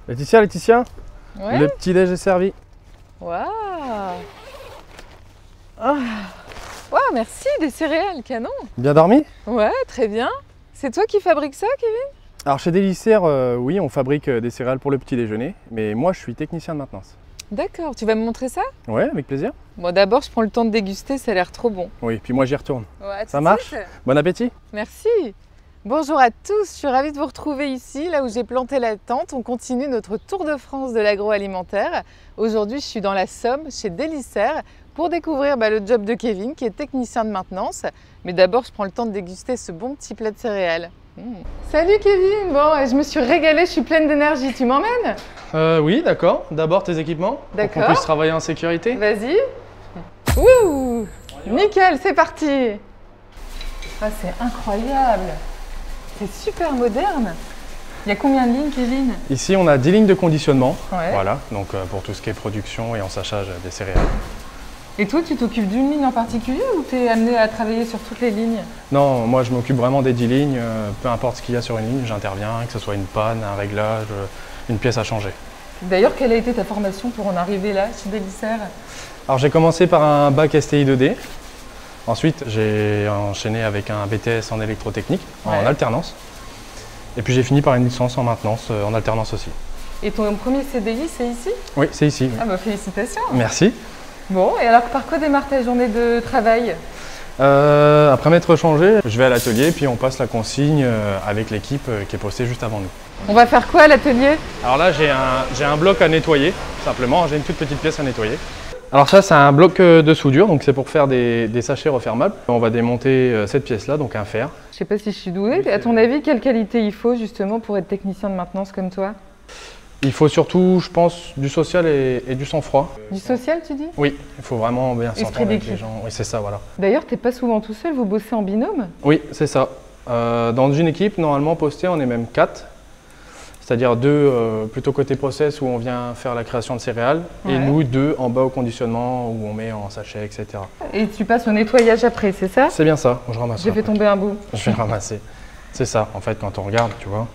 Laetitia, Laetitia, Ouais. le petit-déj est servi. Waouh. Ah. Waouh, merci, des céréales, canon. Bien dormi? Ouais, très bien. C'est toi qui fabriques ça, Kevin? Alors chez Délicère, oui, on fabrique des céréales pour le petit déjeuner, mais moi je suis technicien de maintenance. D'accord, tu vas me montrer ça? Ouais, avec plaisir. Bon, d'abord, je prends le temps de déguster, ça a l'air trop bon. Oui, puis moi j'y retourne. Ouais, Ça marche? Bon appétit. Merci. Bonjour à tous, je suis ravie de vous retrouver ici, là où j'ai planté la tente. On continue notre tour de France de l'agroalimentaire. Aujourd'hui, je suis dans la Somme, chez Délicère, pour découvrir le job de Kevin, qui est technicien de maintenance. Mais d'abord, je prends le temps de déguster ce bon petit plat de céréales. Salut Kevin, bon, je me suis régalée, je suis pleine d'énergie. Tu m'emmènes? Oui, d'accord. D'abord tes équipements, pour D'accord. qu'on puisse travailler en sécurité. Vas-y. Ouh, nickel, c'est parti. Ah, c'est incroyable. C'est super moderne. Il y a combien de lignes, Kevin? Ici, on a 10 lignes de conditionnement. Ouais. Voilà, donc pour tout ce qui est production et ensachage des céréales. Et toi, tu t'occupes d'une ligne en particulier ou tu es amené à travailler sur toutes les lignes? Non, moi je m'occupe vraiment des 10 lignes. Peu importe ce qu'il y a sur une ligne, j'interviens, que ce soit une panne, un réglage, une pièce à changer. D'ailleurs, quelle a été ta formation pour en arriver là, chez Délicère? Alors j'ai commencé par un bac STI 2D. Ensuite, j'ai enchaîné avec un BTS en électrotechnique, en Ouais. alternance. Et puis j'ai fini par une licence en maintenance, en alternance aussi. Et ton premier CDI, c'est ici? Oui, c'est ici. Oui. Ah bah félicitations. Merci. Bon, et alors par quoi démarre ta journée de travail? Après m'être changé, je vais à l'atelier, puis on passe la consigne avec l'équipe qui est postée juste avant nous. On va faire quoi à l'atelier? Alors là, j'ai un bloc à nettoyer, simplement. J'ai une toute petite pièce à nettoyer. Alors ça, c'est un bloc de soudure, donc c'est pour faire des sachets refermables. On va démonter cette pièce-là, donc un fer. Je sais pas si je suis douée. Oui, À ton avis, quelle qualité il faut justement pour être technicien de maintenance comme toi? Il faut surtout, je pense, du social et du sang-froid. Du social, tu dis? Oui, il faut vraiment bien Esprit s'entendre avec d'équipe. les gens. Oui, c'est ça, voilà. D'ailleurs, t'es pas souvent tout seul, vous bossez en binôme? Oui, c'est ça. Dans une équipe, normalement postée, on est même 4. C'est-à-dire 2 plutôt côté process où on vient faire la création de céréales et Ouais. nous 2 en bas au conditionnement où on met en sachet, etc. Et tu passes au nettoyage après, c'est ça? C'est bien ça, je ramasse. J'ai fait tomber un bout. Je vais ramasser. C'est ça, en fait, quand on regarde, tu vois,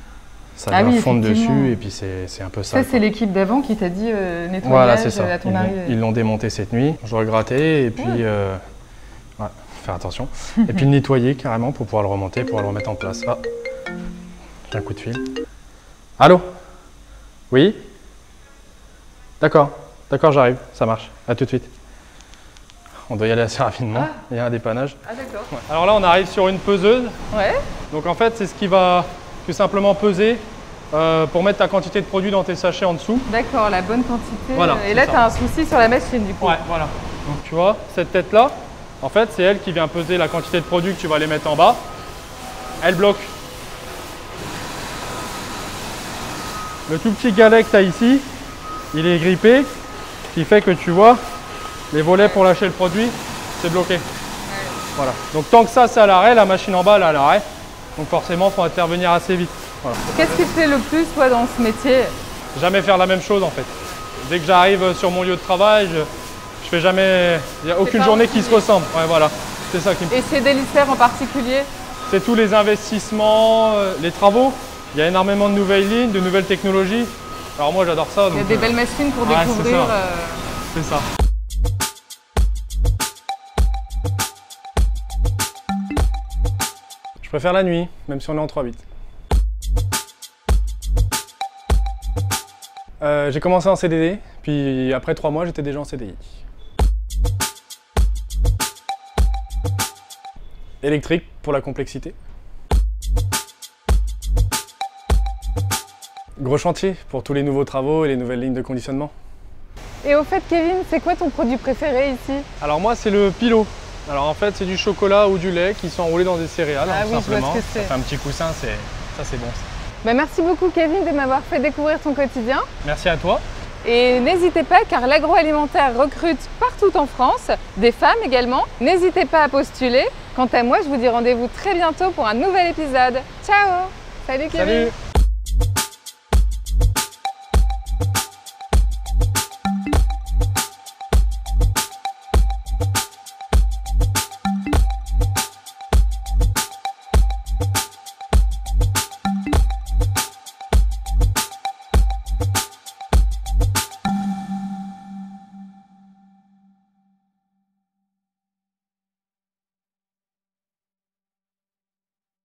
ça Ah vient oui, fondre effectivement. dessus et puis c'est un peu ça. Ça, c'est l'équipe d'avant qui t'a dit nettoyage Voilà, c'est ça. à ton arrivée. Ils l'ont démonté cette nuit. Je dois gratter et puis ouais, faire attention. Et puis le nettoyer carrément pour pouvoir le remonter, pour le remettre en place. Ah, j'ai un coup de fil. Allô? Oui? D'accord, d'accord, j'arrive, ça marche. À tout de suite. On doit y aller assez rapidement. Ah. Il y a un dépannage. Ah d'accord. Ouais. Alors là, on arrive sur une peseuse. Ouais. Donc en fait, c'est ce qui va tout simplement peser pour mettre ta quantité de produit dans tes sachets en dessous. D'accord, la bonne quantité. Voilà, Et c'est là, ça. tu as un souci sur la machine du coup. Ouais, voilà. Donc tu vois, cette tête-là, en fait, c'est elle qui vient peser la quantité de produit que tu vas aller mettre en bas. Elle bloque. Le tout petit galet que tu as ici, il est grippé, ce qui fait que tu vois, les volets pour lâcher le produit, c'est bloqué. Voilà. Donc tant que ça, c'est à l'arrêt, la machine en bas, elle est à l'arrêt. Donc forcément, il faut intervenir assez vite. Voilà. Qu'est-ce qui te plaît le plus, toi, dans ce métier? Jamais faire la même chose en fait. Dès que j'arrive sur mon lieu de travail, je fais jamais. Il n'y a aucune pas journée qui se ressemble. Ouais, voilà. C'est ça qui me. Et chez Délicère en particulier? C'est tous les investissements, les travaux. Il y a énormément de nouvelles lignes, de nouvelles technologies. Alors moi j'adore ça. Il y a donc, des belles machines pour ouais, c'est découvrir. ça. C'est ça. Je préfère la nuit, même si on est en 3-8. J'ai commencé en CDD, puis après 3 mois, j'étais déjà en CDI. Électrique pour la complexité. Gros chantier pour tous les nouveaux travaux et les nouvelles lignes de conditionnement. Et au fait, Kevin, c'est quoi ton produit préféré ici? Alors moi, c'est le pilot. Alors en fait, c'est du chocolat ou du lait qui sont enroulés dans des céréales, Ah tout oui, je vois simplement. ce que c'est. Ça fait un petit coussin, ça c'est bon. Ça. Merci beaucoup, Kevin, de m'avoir fait découvrir ton quotidien. Merci à toi. Et n'hésitez pas, car l'agroalimentaire recrute partout en France, des femmes également. N'hésitez pas à postuler. Quant à moi, je vous dis rendez-vous très bientôt pour un nouvel épisode. Ciao! Salut Kevin! Salut.